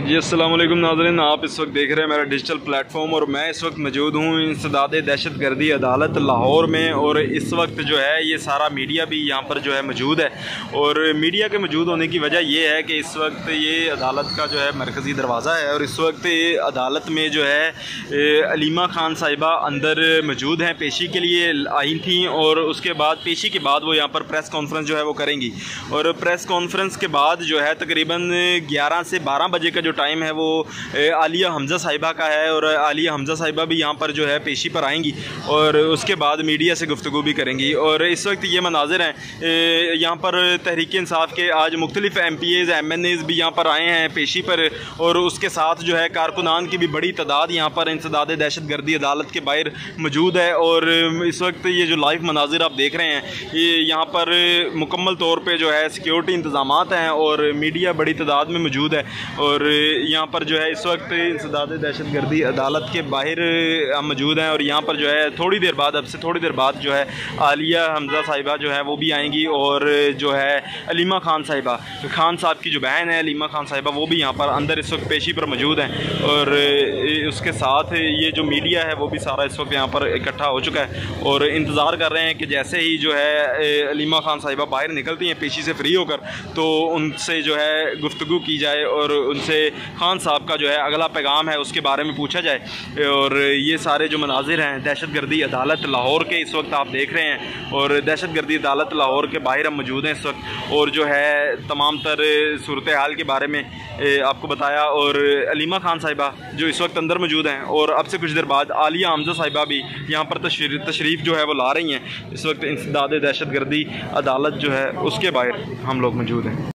जी अस्सलाम वालेकुम नाज़रीन, आप इस वक्त देख रहे हैं मेरा डिजिटल प्लेटफॉर्म और मैं इस वक्त मौजूद हूँ इंसदाद दहशत गर्दी अदालत लाहौर में। और इस वक्त जो है ये सारा मीडिया भी यहाँ पर जो है मौजूद है। और मीडिया के मौजूद होने की वजह ये है कि इस वक्त ये अदालत का जो है मरकज़ी दरवाज़ा है और इस वक्त ये अदालत में जो है अलीमा खान साहिबा अंदर मौजूद हैं, पेशी के लिए आई थी। और उसके बाद पेशी के बाद वो यहाँ पर प्रेस कॉन्फ्रेंस जो है वो करेंगी और प्रेस कॉन्फ्रेंस के बाद जो है तकरीबन 11 से 12 बजे का जो टाइम है वो आलिया हमज़ा साहिबा का है और आलिया हमज़ा साहिबा भी यहाँ पर जो है पेशी पर आएंगी और उसके बाद मीडिया से गुफ्तगू भी करेंगी। और इस वक्त ये मनाजिर हैं यहाँ पर तहरीक इंसाफ के आज मुख्तलिफ MPAs MNAs भी यहाँ पर आए हैं पेशी पर और उसके साथ जो है कारकुनान की भी बड़ी तादाद यहाँ पर इंसदाद दहशत गर्दी अदालत के बाहर मौजूद है। और इस वक्त ये जो लाइव मनाजिर आप देख रहे हैं ये यहाँ पर मुकम्मल तौर पर जो है सिक्योरिटी इंतज़ामात हैं और मीडिया बड़ी तादाद में मौजूद है। और यहाँ पर जो है इस वक्त इंसदाद दहशत गर्दी अदालत के बाहर हम मौजूद हैं और यहाँ पर जो है थोड़ी देर बाद अब से थोड़ी देर बाद जो है आलिया हमज़ा साहिबा जो है वो भी आएंगी और जो है अलीमा खान साहिबा खान साहब की जो बहन है अलीमा खान साहिबा वो भी यहाँ पर अंदर इस वक्त पेशी पर मौजूद हैं। और उसके साथ ये जो मीडिया है वो भी सारा इस वक्त यहाँ पर इकट्ठा हो चुका है और इंतज़ार कर रहे हैं कि जैसे ही जो है अलीमा खान साहिबा बाहर निकलती हैं पेशी से फ्री होकर तो उनसे जो है गुफ्तगू की जाए और उनसे खान साहब का जो है अगला पैगाम है उसके बारे में पूछा जाए। और ये सारे जो मनाजिर हैं दहशत गर्दी अदालत लाहौर के इस वक्त आप देख रहे हैं और दहशत गर्दी अदालत लाहौर के बाहर हम मौजूद हैं इस वक्त और जो है तमाम तर सूरत हाल के बारे में आपको बताया। और अलीमा खान साहिबा जो इस वक्त अंदर मौजूद हैं और अब से कुछ देर बाद आलिया हमज़ा साहिबा भी यहाँ पर तशरीफ़ जो है वो ला रही हैं। इस वक्त इंसदाद दहशत गर्दी अदालत जो है उसके बाहर हम लोग मौजूद हैं।